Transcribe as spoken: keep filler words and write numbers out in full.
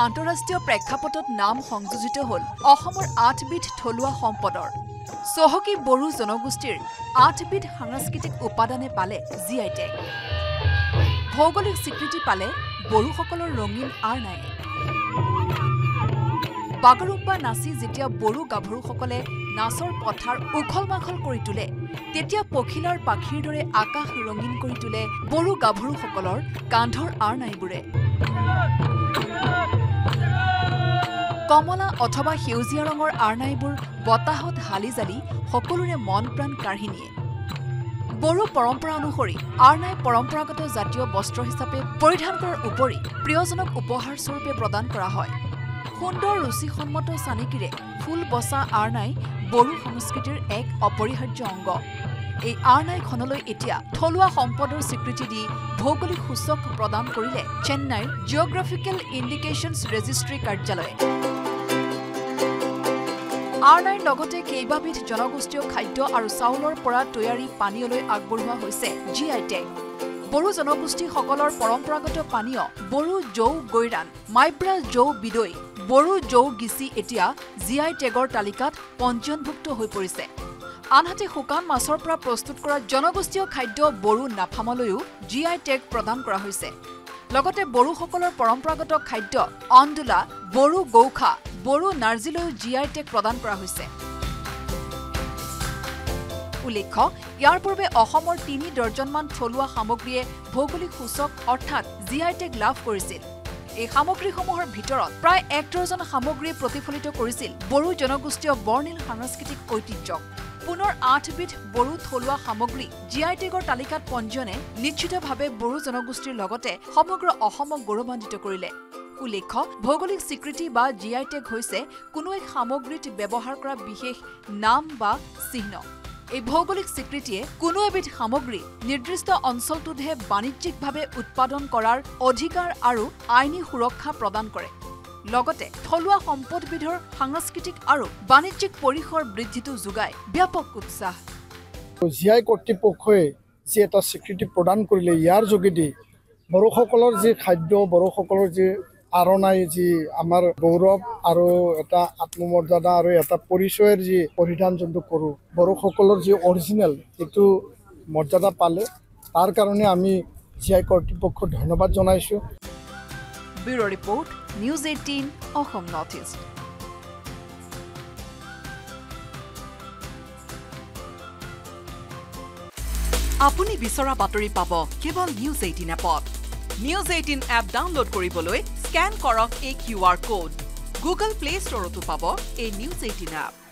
আন্তঃৰাষ্ট্ৰীয় প্ৰেক্ষাপটত নাম সংযোজিত হ'ল অসমৰ আঠবিধ থলুৱা সম্পদৰ চহকী বড়ো জনগোষ্ঠীৰ আঠবিধ সাংস্কৃতিক উপাদানে পালে জি আই টেগ ভৌগোলিক স্বীকৃতি পালে বড়োসকলৰ ৰঙীন আৰনাই বাগৰুম্বা নাচি যেতিয়া বড়ো গাভৰুসকলে নাচৰ পথাৰ উখল মাখল কৰি তোলে তেতিয়া পখিলাৰ পাখিৰ দৰে আকাশ ৰঙীন কৰি তোলে বড়ো গাভৰুসকলৰ কান্ধৰ আৰনাইবোৰে কমলা অথবা সেউজীয়া ৰঙৰ আৰনাইবোৰ বতাহত হালি জালি সকলোৰে মন প্ৰাণ কাঢ়ি নিয়ে বড়ো পৰম্পৰা অনুসৰি আৰনাই পৰম্পৰাগত জাতীয় বস্ত্ৰ হিচাপে পৰিধান কৰাৰ উপৰি প্ৰিয়জনক উপহাৰ স্বৰূপে প্ৰদান কৰা হয় সুন্দৰ ৰুচিসন্মত চানিকিৰে ফুল বসা আৰনাই বড়ো সংস্কৃতিৰ এক অপৰিহাৰ্য অংগ এই আৰনাইখনলৈ এতিয়া থলুৱা সম্পদৰ স্বীকৃতি দি ভৌগোলিক সূচক প্ৰদান কৰিলে চেন্নাইৰ জিঅ'গ্ৰাফিকেল ইণ্ডিকেশ্যনছ ৰেজিষ্ট্ৰী কাৰ্যালয়ে আৰনাইৰ লগতে কেইবাবিধ জনগোষ্ঠীয় খাদ্য আৰু চাউলৰ পৰা তৈয়াৰী পানীয়লৈ আগবঢ়োৱা হৈছে জি আই টেগ বড়ো জনগোষ্ঠীসকলৰ পৰম্পৰাগত পানীয় বড়ো জৌ গৈৰাণ মাইব্ৰা জৌ বিদৈ বড়ো জৌ গিচি এতিয়া জি আই টেগৰ তালিকাত পঞ্জীয়নভুক্ত হৈ পৰিছে আনহাতে শুকান মাছৰ পৰা প্ৰস্তুত কৰা জনগোষ্ঠীয় খাদ্য বড়ো নাফামলৈও জি আই টেগ প্ৰদান কৰা হৈছে লগতে বড়োসকলৰ পৰম্পৰাগত খাদ্য অন্দোলা বড়ো গৌখা বড়ো নাৰ্জিলৈও জি আই টেগ প্ৰদান কৰা হৈছে উল্লেখ্য ইয়াৰ পূৰ্বে অসমৰ তিনি দৰ্জনমান থলুৱা সামগ্ৰীয়ে ভৌগোলিক সূচক অৰ্থাৎ জি আই টেগ লাভ কৰিছিল এই সামগ্ৰীসমূহৰ ভিতৰত প্ৰায় এক ডজন সামগ্ৰীয়ে প্ৰতিফলিত কৰিছিল বড়ো জনগোষ্ঠীয় বৰ্ণিল সাংস্কৃতিক ঐতিহ্যক পুনৰ আঠবিধ বড়ো থলুৱা সামগ্ৰী জি আই টেগৰ তালিকাত পঞ্জীয়নে নিশ্চিতভাৱে বড়ো জনগোষ্ঠীৰ লগতে সমগ্ৰ অসমক গৌৰৱান্বিত কৰিলে উল্লেখ্য ভৌগোলিক স্বীকৃতি বা জি আই টেগ হৈছে কোনো এক সামগ্ৰীত ব্যৱহাৰ কৰা বিশেষ নাম বা চিহ্ন এই ভৌগোলিক স্বীকৃতিয়ে কোনো এবিধ সামগ্ৰী নিৰ্দিষ্ট অঞ্চলটোতহে বাণিজ্যিকভাৱে উৎপাদন কৰাৰ অধিকাৰ আৰু আইনী সুৰক্ষা প্ৰদান কৰে লগতে থলুৱা সম্পদবিধৰ সাংস্কৃতিক আৰু বাণিজ্যিক পৰিসৰ বৃদ্ধিটো যোগায় ব্যাপক উৎসাহ জি আই কৰ্তৃপক্ষই যি এটা স্বীকৃতি প্ৰদান কৰিলে ইয়াৰ যোগেদি বড়োসকলৰ যি খাদ্য বড়োসকলৰ যি আৰনাই যি আমাৰ গৌৰৱ আৰু এটা আত্মমৰ্যাদা আৰু এটা পৰিচয়ৰ যি পৰিধান যোনটো কৰোঁ বড়োসকলৰ যি অৰিজিনেল এইটো মৰ্যাদা পালে তাৰ কাৰণে আমি জি আই কৰ্তৃপক্ষক ধন্যবাদ জনাইছোঁ bureau' report news eighteen Assam north east আপুনি বিচৰা বাতৰি পাব কেৱল নিউজ এইটিন এপত নিউজ এইটিন এপ ডাউনলোড কৰিবলৈ স্কেন কৰক এই Q R code Google Play ষ্টৰতো পাব এই নিউজ এইটিন এপ